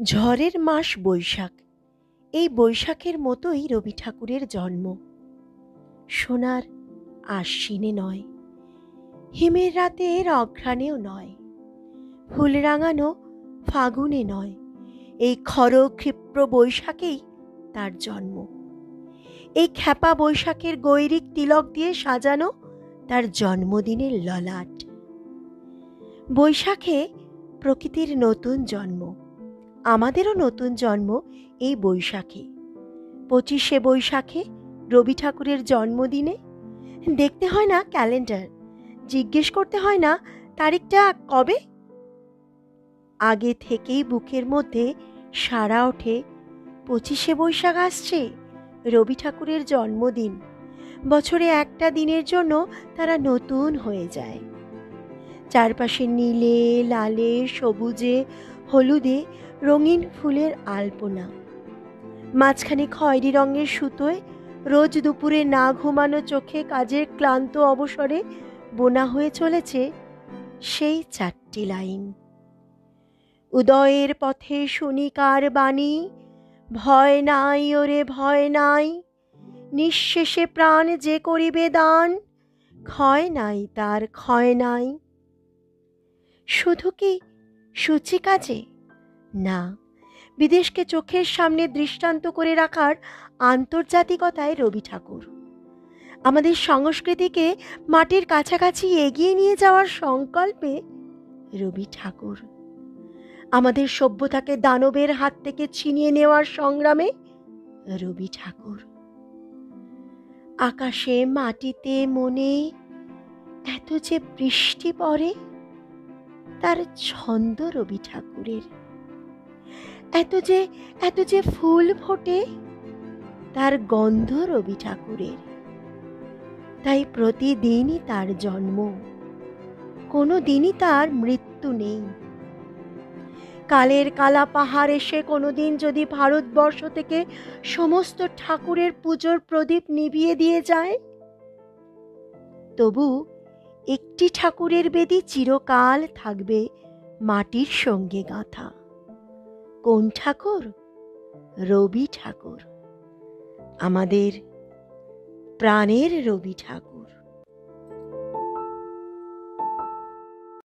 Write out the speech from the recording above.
ঝড়ের মাস বৈশাখ। এই বৈশাখের মতোই রবি ঠাকুরের জন্ম। সোনার আশ্বিনে নয়, হিমের রাতের অঘ্রাণেও নয়, ফুল রাঙানো ফাগুনে নয়, এই ক্ষরক্ষিপ্র বৈশাখেই তার জন্ম। এই খ্যাপা বৈশাখের গৈরিক তিলক দিয়ে সাজানো তার জন্মদিনের ললাট। বৈশাখে প্রকৃতির নতুন জন্ম, আমাদেরও নতুন জন্ম এই বৈশাখে। 25শে বৈশাখে রবি ঠাকুরের জন্মদিনে দেখতে হয় না ক্যালেন্ডার, জিজ্ঞেস করতে হয় না তারিখটা কবে। আগে থেকেই বুকের মধ্যে সাড়া ওঠে, 25শে বৈশাখ আসছে, রবি ঠাকুরের জন্মদিন। বছরে একটা দিনের জন্য তারা নতুন হয়ে যায়। চারপাশে নীলে, লালে, সবুজে, হলুদে রঙিন ফুলের আলপনা। মাঝখানে খয়েরি রঙের সুতোয় রোজ দুপুরে না ঘুমানো চোখে কাজের ক্লান্ত অবসরে বোনা হয়ে চলেছে সেই 4টি লাইন। উদয়ের পথে শুনি কার বাণী, ভয় নাই ওরে ভয় নাই, নিঃশেষে প্রাণ যে করিবে দান, ক্ষয় নাই তার ক্ষয় নাই। শুধু কি সূচি কাজে? না, বিদেশকে চোখের সামনে দৃষ্টান্ত করে রাখার আন্তর্জাতিকতায় রবি ঠাকুর। আমাদের সংস্কৃতিকে মাটির কাছাকাছি এগিয়ে নিয়ে যাওয়ার সংকল্পে রবি ঠাকুর। আমাদের সভ্যতাকে দানবের হাত থেকে ছিনিয়ে নেওয়ার সংগ্রামে রবি ঠাকুর। আকাশে, মাটিতে, মনে এত যে বৃষ্টি পড়ে, তার ছন্দ রবি ঠাকুরের। এত যে ফুল ফোটে, তার গন্ধ রবি ঠাকুরের। তাই প্রতিদিনই তার জন্ম, কোনো দিনই তার মৃত্যু নেই। কালের কালা পাহাড় এসে কোনোদিন যদি ভারতবর্ষ থেকে সমস্ত ঠাকুরের পুজোর প্রদীপ নিভিয়ে দিয়ে যায়, তবু একটি ঠাকুরের বেদি চিরকাল থাকবে মাটির সঙ্গে গাঁথা। কোন ঠাকুর? রবি ঠাকুর, আমাদের প্রাণের রবি ঠাকুর।